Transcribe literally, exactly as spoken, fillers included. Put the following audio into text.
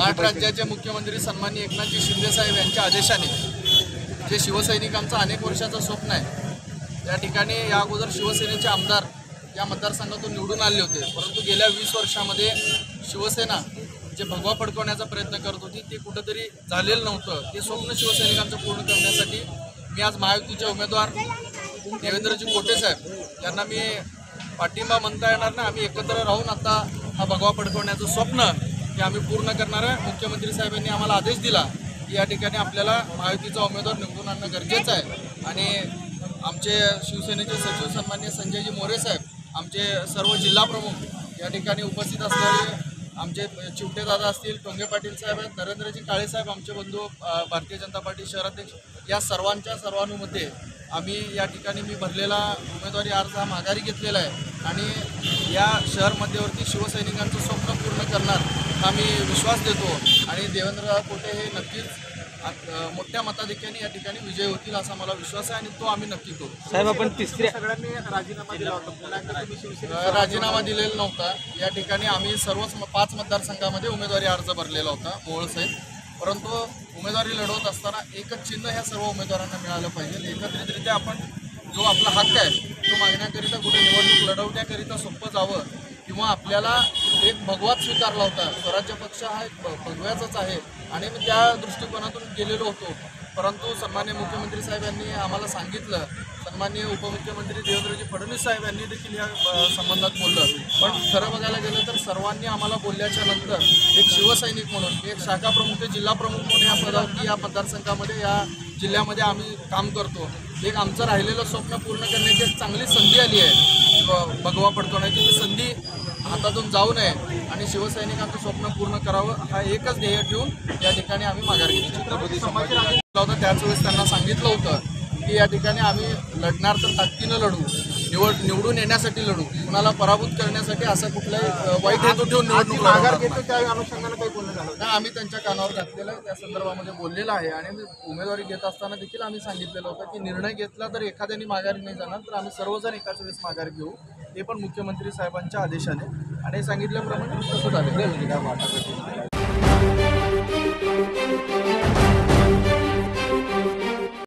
महाराष्ट्र राज्याचे मुख्यमंत्री सन्माननीय एकनाथजी शिंदे साहेब यांच्या आदेशाने जे शिवसैनिकांचं अनेक वर्षाचं स्वप्न आहे, या ठिकाणी या अगोदर शिवसेनेचे आमदार या मतदारसंघातून निवडून आले होते, परंतु गेल्या वीस वर्षामध्ये शिवसेना जे भगवा फडकवण्याचा प्रयत्न करत होती ते कुठंतरी झालेलं नव्हतं। ते स्वप्न शिवसैनिकांचं पूर्ण करण्यासाठी मी आज महायुतीचे उमेदवार देवेंद्रजी कोटे साहेब यांना मी पाठिंबा म्हणता येणार ना, आम्ही एकत्र राहून आता हा भगवा फडकवण्याचं स्वप्न हे आम्ही पूर्ण करणार आहे। मुख्यमंत्री साहेबांनी आम्हाला आदेश दिला की या ठिकाणी आपल्याला महायुतीचा उमेदवार निवडून आणणं गरजेचं आहे आणि आमचे शिवसेनेचे सचिव सन्माननीय संजयजी मोरे साहेब, आमचे सर्व जिल्हा प्रमुख या ठिकाणी उपस्थित असणारे आमचे चिवटे दादा असतील, टोंगे पाटील साहेब आहेत, नरेंद्रजी काळे साहेब आमचे बंधू भारतीय जनता पार्टी शहराध्यक्ष, या सर्वांच्या सर्वानुमते आम्ही या ठिकाणी मी भरलेला उमेदवारी अर्ज हा माघारी घेतलेला आहे आणि या शहर मध्यवर्ती शिवसैनिकांचं स्वप्न पूर्ण करणार हा मी विश्वास देतो आणि देवेंद्र कोटे हे नक्कीच मोठ्या मताधिक्याने या ठिकाणी विजय होतील असा मला विश्वास आहे आणि तो आम्ही नक्की करू। साहेब, आपण तिसऱ्या सगळ्यांनी राजीनामा दिला होता, राजीनामा दिलेला नव्हता। या ठिकाणी आम्ही सर्वच पाच मतदारसंघामध्ये उमेदवारी अर्ज भरलेला होता मोहोळसहित, परंतु उमेदवारी लढवत असताना एकच चिन्ह ह्या सर्व उमेदवारांना मिळालं पाहिजे। एकत्रितरित्या आपण जो आपला हक्क आहे तो मागण्याकरिता कुठे निवडणूक लढवण्याकरिता सोपं जावं किंवा आपल्याला एक भगवाच स्वीकारला होता, स्वराज्य पक्ष हा एक भगव्याचाच आहे आणि मी त्या दृष्टिकोनातून गेलेलो होतो, परंतु सन्माननीय मुख्यमंत्री साहेब यांनी आम्हाला सांगितलं, सन्माननीय उपमुख्यमंत्री देवेंद्रजी फडणवीस साहेब यांनी देखील या संबंधात बोललं, पण खरं बघायला गेलं तर सर्वांनी आम्हाला बोलल्याच्या नंतर एक शिवसैनिक म्हणून, एक शाखा प्रमुख ते जिल्हा प्रमुख म्हणून या पदावरती या मतदारसंघामध्ये या जिल्ह्यामध्ये आम्ही काम करतो, एक आमचं राहिलेलं स्वप्न पूर्ण करण्याची एक चांगली संधी आली आहे, भगवा फडकवण्याची ती संधी हातातून जाऊ नये आणि शिवसैनिकांचं स्वप्न पूर्ण करावं हा एकच ध्येय ठेवून या ठिकाणी आम्ही माघार घेतली। छत्रपती संभाजी होता त्याच वेळेस त्यांना सांगितलं होतं की या ठिकाणी आम्ही लढणार तर ताकदीनं लढू, निवड निवडून येण्यासाठी लढू, कुणाला पराभूत करण्यासाठी असं कुठलाही वाईट हेतू ठेवून निवडणूक माघार घेतो त्या अनुषंगाने काही बोलणं झालं नाही, आम्ही त्यांच्या कानावर घातलेलं आहे, त्या संदर्भामध्ये बोललेलं आहे आणि उमेदवारी घेत असताना देखील आम्ही सांगितलेलं होतं की निर्णय घेतला तर एखाद्याने माघारी नाही जाणार तर आम्ही सर्वजण एकाच वेळेस माघार घेऊ, ते पण मुख्यमंत्री साहेबांच्या आदेशाने आणि सांगितल्याप्रमाणे तसं झालं।